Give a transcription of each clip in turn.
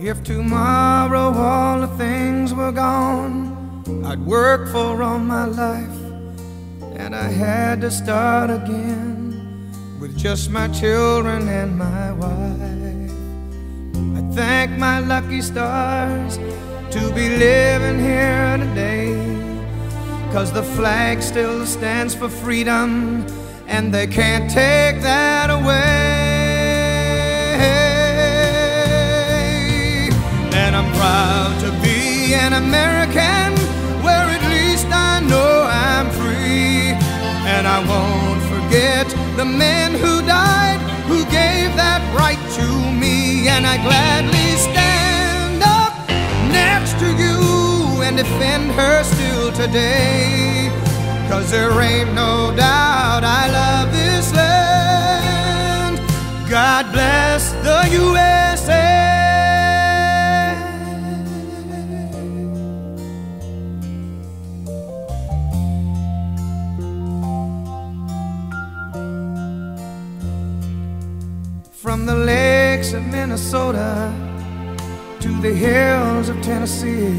If tomorrow all the things were gone I'd work for all my life, and I had to start again with just my children and my wife. I thank my lucky stars to be living here today, 'cause the flag still stands for freedom, and they can't take that away. And I'm proud to be an American, where at least I know I'm free. And I won't forget the men who died, who gave that right to me. And I gladly stand up next to you and defend her still today, 'cause there ain't no doubt I love this land. God bless the USA. From the lakes of Minnesota to the hills of Tennessee,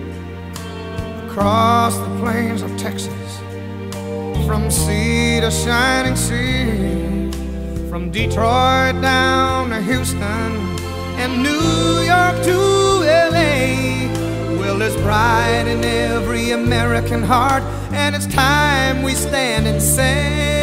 across the plains of Texas, from sea to shining sea, from Detroit down to Houston and New York to LA. Well, there's pride in every American heart, and it's time we stand and say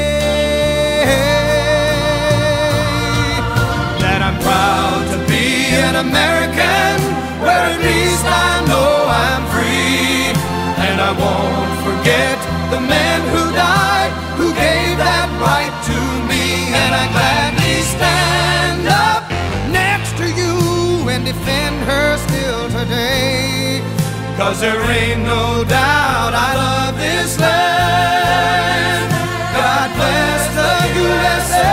that I'm proud to be an American, where at least I know I'm free. And I won't forget the men who died, who gave that right to me. And I gladly stand up next to you and defend her still today, 'cause there ain't no doubt I love this land. God bless the USA.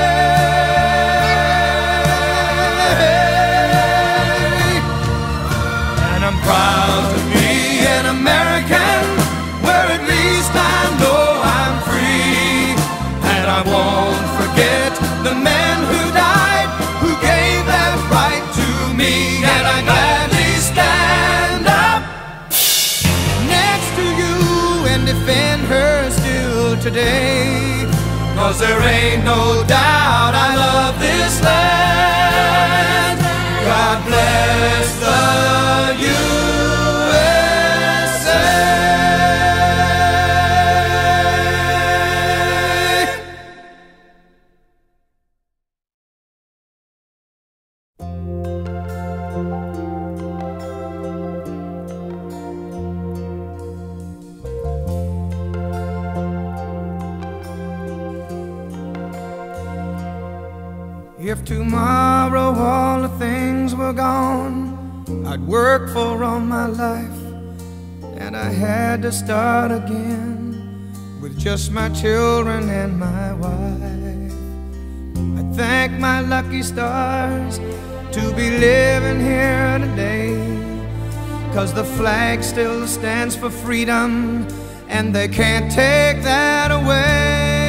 Proud to be an American, where at least I know I'm free. And I won't forget the men who died, who gave that right to me. And I gladly stand up next to you and defend her still today, 'cause there ain't no doubt I love this land. God bless the USA. If tomorrow all the things were gone I'd work for all my life, and I had to start again with just my children and my wife. I thank my lucky stars to be living here today, 'cause the flag still stands for freedom, and they can't take that away.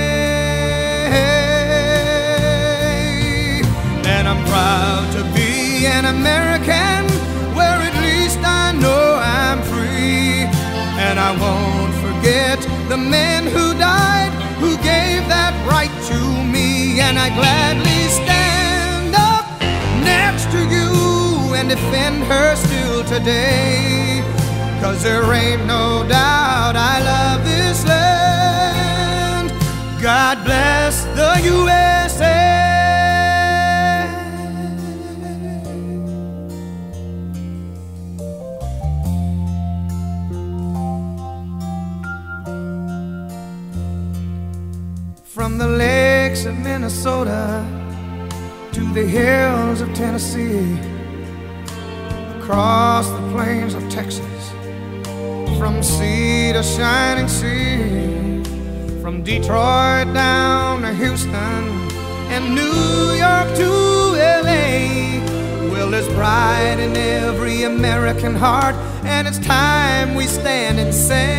And I'm proud to be an American, where at least I know I'm free. And I won't forget the men who died, who gave that right to me. And I gladly stand up next to you and defend her still today, 'cause there ain't no doubt I love this land. God bless the USA. From the lakes of Minnesota to the hills of Tennessee, across the plains of Texas, from sea to shining sea, from Detroit down to Houston and New York to LA. Well, there's pride in every American heart, and it's time we stand and say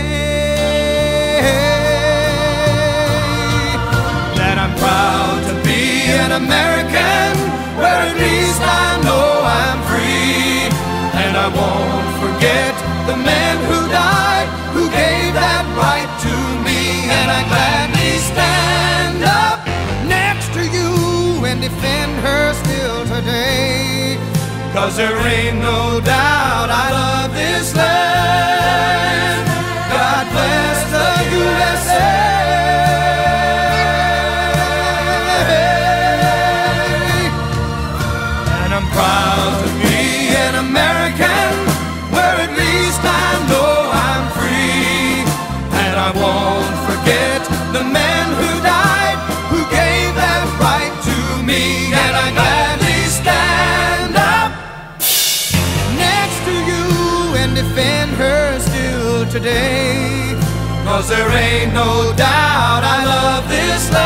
that I'm proud to be an American, where at least I know I'm free. And I won't forget the men who died, who gave that right to me. And I gladly stand up next to you and defend her still today. 'Cause there ain't no doubt I love this land. God bless the USA. And I'm proud to be an American, where at least I know I'm free. And I won't forget the men who died, who gave that right to me. And I gladly stand up next to you and defend her still today. 'Cause there ain't no doubt I love this land.